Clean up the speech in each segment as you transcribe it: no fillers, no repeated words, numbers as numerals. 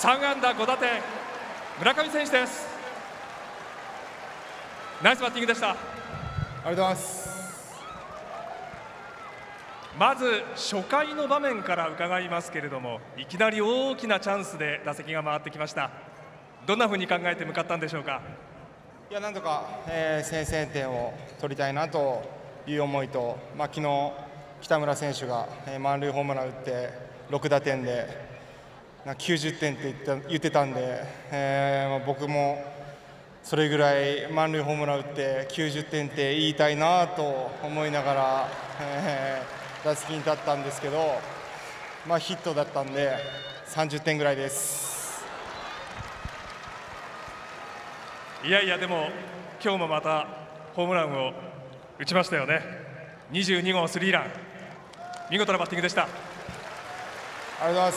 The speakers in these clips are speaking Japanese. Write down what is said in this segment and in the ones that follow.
3安打5打点、村上選手です。ナイスバッティングでした。 ありがとうございます。 まず初回の場面から伺いますけれども、いきなり大きなチャンスで打席が回ってきました。どんなふうに考えて向かったんでしょうか。 いや、なんとか、先制点を取りたいなという思いと、昨日北村選手が、満塁ホームラン打って6打点で90点って言ってたんで、僕もそれぐらい満塁ホームラン打って90点って言いたいなと思いながら、打席に立ったんですけど、ヒットだったんで30点ぐらいです。 いやいや、でも今日もまたホームランを打ちましたよね。22号スリーラン、見事なバッティングでした。 ありがとうございます。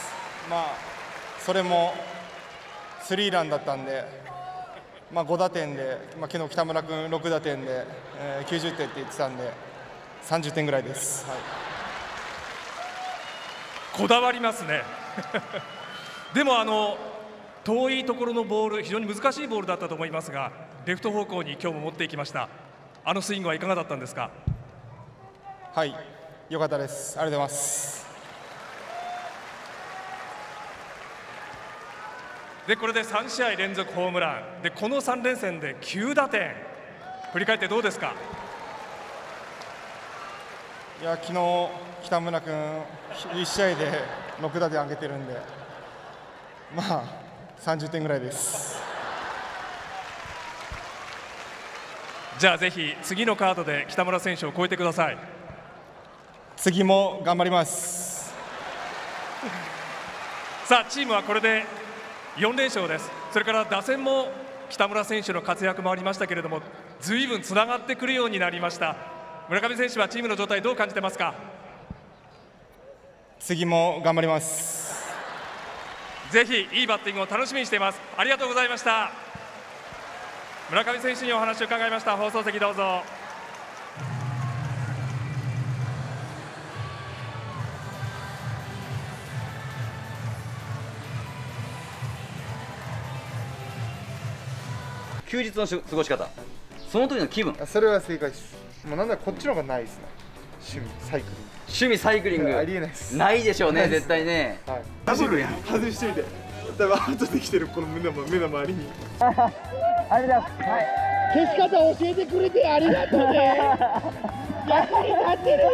それもスリーランだったんで、5打点で、昨日北村君6打点で、90点って言ってたんで30点ぐらいです。はい、 こだわりますねでも遠いところのボール、非常に難しいボールだったと思いますが、レフト方向に今日も持っていきました。あのスイングはいかがだったんですか。 はい、良かったです。ありがとうございます。 でこれで3試合連続ホームランで、この3連戦で9打点、振り返ってどうですか。 いや、昨日北村君1試合で6打点上げてるんで、30点ぐらいです。 じゃあぜひ次のカードで北村選手を超えてください。 次も頑張りますさあチームはこれで4連勝です。それから打線も北村選手の活躍もありましたけれども、ずいぶんつながってくるようになりました。村上選手はチームの状態どう感じてますか。 次も頑張ります。 ぜひいいバッティングを楽しみにしています。ありがとうございました。村上選手にお話を伺いました。放送席どうぞ。 休日の過ごし方、その時の気分。 それは正解です。もうなんだこっちの方がないですね。趣味サイクリング。ありえないです。 ないでしょうね、絶対ね。 ダブルやん。外してみて。多分アウトできてるこの目の周りに。 ありがとうございます。消し方教えてくれてありがとうね。役に立ってるよ。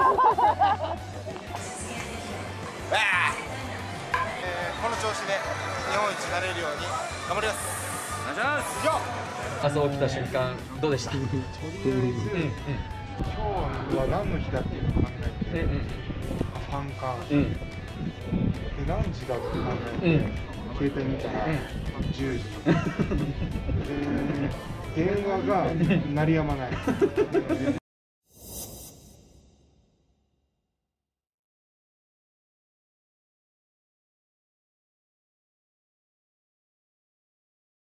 この調子で日本一になれるように頑張ります。 お願いします。 朝起きた瞬間どうでした？ 今日は何の日だっていうのを考えて、ファンカー、で何時だって考えて、携帯見たら10時、電話が鳴りやまない。